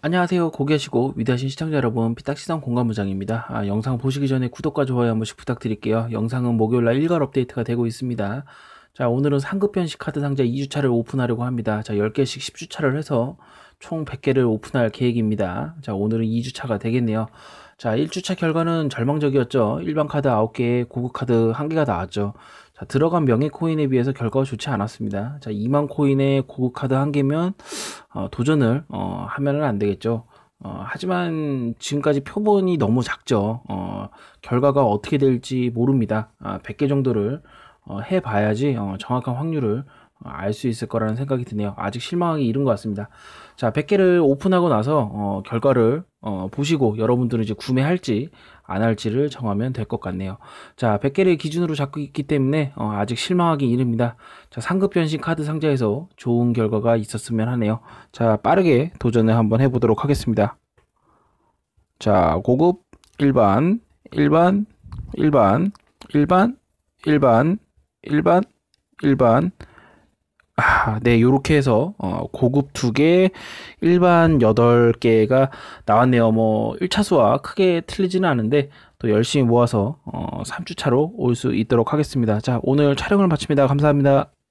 안녕하세요. 고귀하시고 위대하신 시청자 여러분, 피딱시장 공감부장입니다. 영상 보시기 전에 구독과 좋아요 한 번씩 부탁드릴게요. 영상은 목요일날 일괄 업데이트가 되고 있습니다. 자, 오늘은 상급 변식 카드 상자 2주차를 오픈하려고 합니다. 자, 10개씩 10주차를 해서 총 100개를 오픈할 계획입니다. 자, 오늘은 2주차가 되겠네요. 자, 1주차 결과는 절망적이었죠. 일반 카드 9개, 고급 카드 1개가 나왔죠. 자, 들어간 명예 코인에 비해서 결과가 좋지 않았습니다. 자, 2만 코인의 고급 카드 1개면 도전을 하면은 안 되겠죠. 하지만 지금까지 표본이 너무 작죠. 결과가 어떻게 될지 모릅니다. 100개 정도를 해봐야지 정확한 확률을 알 수 있을 거라는 생각이 드네요. 아직 실망하기 이른 것 같습니다. 자, 100개를 오픈하고 나서 결과를 보시고 여러분들은 이제 구매할지 안 할지를 정하면 될 것 같네요. 자, 100개를 기준으로 잡고 있기 때문에 아직 실망하기 이릅니다. 자, 상급 변신 카드 상자에서 좋은 결과가 있었으면 하네요. 자, 빠르게 도전을 한번 해보도록 하겠습니다. 자, 고급 일반, 일반, 일반, 일반, 일반, 일반, 일반. 네, 요렇게 해서 고급 2개, 일반 8개가 나왔네요. 뭐 1차수와 크게 틀리지는 않은데 또 열심히 모아서 3주차로 올 수 있도록 하겠습니다. 자, 오늘 촬영을 마칩니다. 감사합니다.